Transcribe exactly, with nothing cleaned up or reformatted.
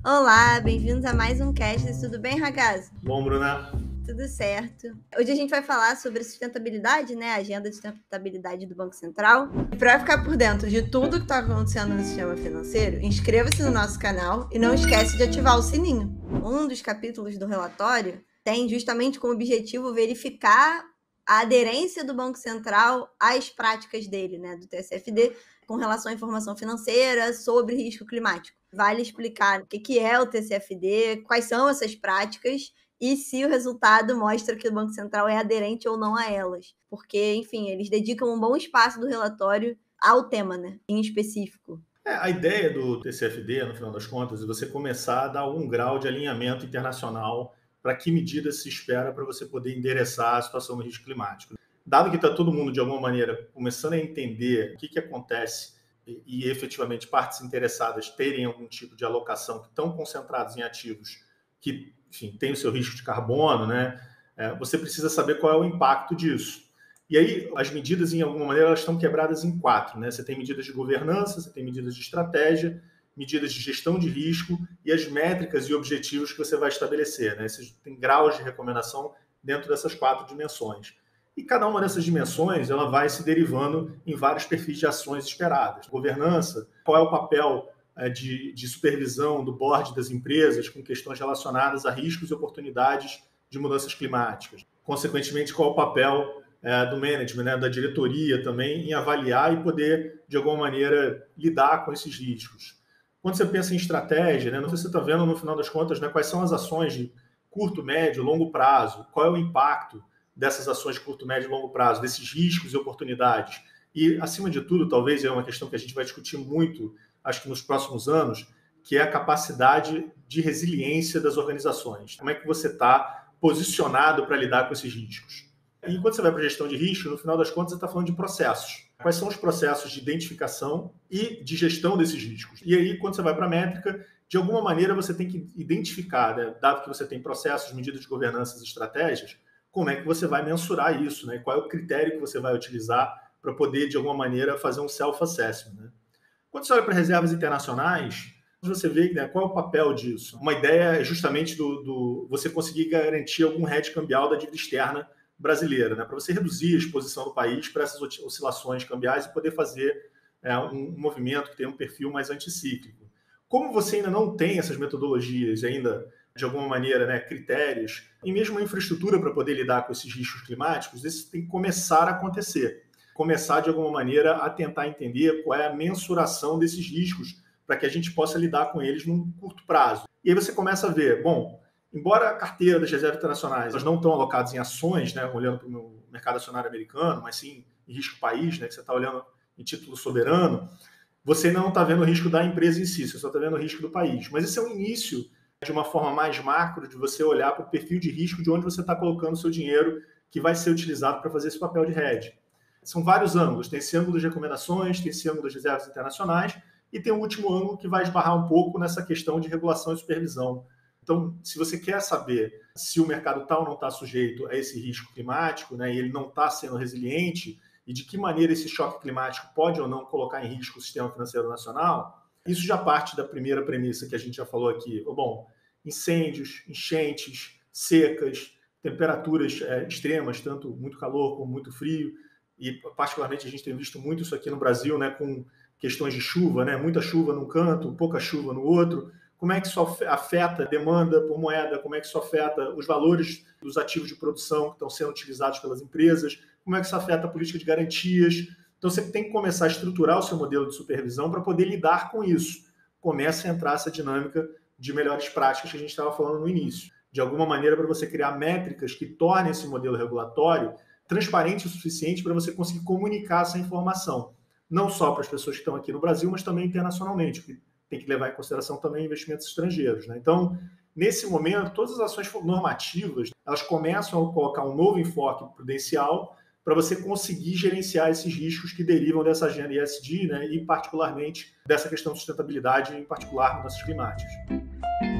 Olá, bem-vindos a mais um cast. Tudo bem, Ragazzo? Bom, Bruna. Tudo certo. Hoje a gente vai falar sobre sustentabilidade, né? A agenda de sustentabilidade do Banco Central. E para ficar por dentro de tudo que está acontecendo no sistema financeiro, inscreva-se no nosso canal e não esquece de ativar o sininho. Um dos capítulos do relatório tem justamente como objetivo verificar a aderência do Banco Central às práticas dele, né, do T S F D, com relação à informação financeira sobre risco climático. Vale explicar o que é o T S F D, quais são essas práticas e se o resultado mostra que o Banco Central é aderente ou não a elas. Porque, enfim, eles dedicam um bom espaço do relatório ao tema, né, em específico. É, a ideia do T C F D, no final das contas, é você começar a dar algum grau de alinhamento internacional para que medidas se espera para você poder endereçar a situação do risco climático. Dado que está todo mundo, de alguma maneira, começando a entender o que, que acontece e, e efetivamente partes interessadas terem algum tipo de alocação que estão concentrados em ativos que, enfim, têm o seu risco de carbono, né? É, você precisa saber qual é o impacto disso. E aí, as medidas, em alguma maneira, elas estão quebradas em quatro, né? Você tem medidas de governança, você tem medidas de estratégia, medidas de gestão de risco e as métricas e objetivos que você vai estabelecer, né? Você tem graus de recomendação dentro dessas quatro dimensões. E cada uma dessas dimensões, ela vai se derivando em vários perfis de ações esperadas. Governança, qual é o papel é, de, de supervisão do board das empresas com questões relacionadas a riscos e oportunidades de mudanças climáticas. Consequentemente, qual é o papel É, do management, né, da diretoria também, em avaliar e poder, de alguma maneira, lidar com esses riscos. Quando você pensa em estratégia, né, não sei se você está vendo, no final das contas, né, quais são as ações de curto, médio, longo prazo, qual é o impacto dessas ações de curto, médio e longo prazo, desses riscos e oportunidades. E, acima de tudo, talvez é uma questão que a gente vai discutir muito, acho que nos próximos anos, que é a capacidade de resiliência das organizações. Como é que você está posicionado para lidar com esses riscos? E quando você vai para a gestão de risco, no final das contas, você está falando de processos. Quais são os processos de identificação e de gestão desses riscos? E aí, quando você vai para a métrica, de alguma maneira você tem que identificar, né, dado que você tem processos, medidas de governança e estratégias, como é que você vai mensurar isso, né? Qual é o critério que você vai utilizar para poder, de alguma maneira, fazer um self-assessment, né? Quando você olha para reservas internacionais, você vê, né, qual é o papel disso. Uma ideia é justamente do, do você conseguir garantir algum hedge cambial da dívida externa brasileira, né, para você reduzir a exposição do país para essas oscilações cambiais e poder fazer é, um, um movimento que tenha um perfil mais anticíclico. Como você ainda não tem essas metodologias, ainda, de alguma maneira, né, critérios, e mesmo a infraestrutura para poder lidar com esses riscos climáticos, isso tem que começar a acontecer. Começar, de alguma maneira, a tentar entender qual é a mensuração desses riscos para que a gente possa lidar com eles num curto prazo. E aí você começa a ver, bom, embora a carteira das reservas internacionais elas não estão alocadas em ações, né, olhando para o mercado acionário americano, mas sim em risco país, né, que você está olhando em título soberano, você ainda não está vendo o risco da empresa em si, você só está vendo o risco do país. Mas esse é o início de uma forma mais macro de você olhar para o perfil de risco de onde você está colocando o seu dinheiro que vai ser utilizado para fazer esse papel de hedge. São vários ângulos, tem esse ângulo das recomendações, tem esse ângulo das reservas internacionais e tem o um último ângulo que vai esbarrar um pouco nessa questão de regulação e supervisão. Então, se você quer saber se o mercado está ou não está sujeito a esse risco climático, né, e ele não está sendo resiliente, e de que maneira esse choque climático pode ou não colocar em risco o sistema financeiro nacional, isso já parte da primeira premissa que a gente já falou aqui. Bom, incêndios, enchentes, secas, temperaturas é, extremas, tanto muito calor como muito frio, e particularmente a gente tem visto muito isso aqui no Brasil, né, com questões de chuva, né, muita chuva num canto, pouca chuva no outro. Como é que isso afeta a demanda por moeda, como é que isso afeta os valores dos ativos de produção que estão sendo utilizados pelas empresas, como é que isso afeta a política de garantias. Então, você tem que começar a estruturar o seu modelo de supervisão para poder lidar com isso. Começa a entrar essa dinâmica de melhores práticas que a gente estava falando no início. De alguma maneira, para você criar métricas que tornem esse modelo regulatório transparente o suficiente para você conseguir comunicar essa informação. Não só para as pessoas que estão aqui no Brasil, mas também internacionalmente, porque tem que levar em consideração também investimentos estrangeiros, né? Então, nesse momento, todas as ações normativas, elas começam a colocar um novo enfoque prudencial para você conseguir gerenciar esses riscos que derivam dessa agenda E S G, né? E particularmente dessa questão de sustentabilidade, em particular mudanças climáticas.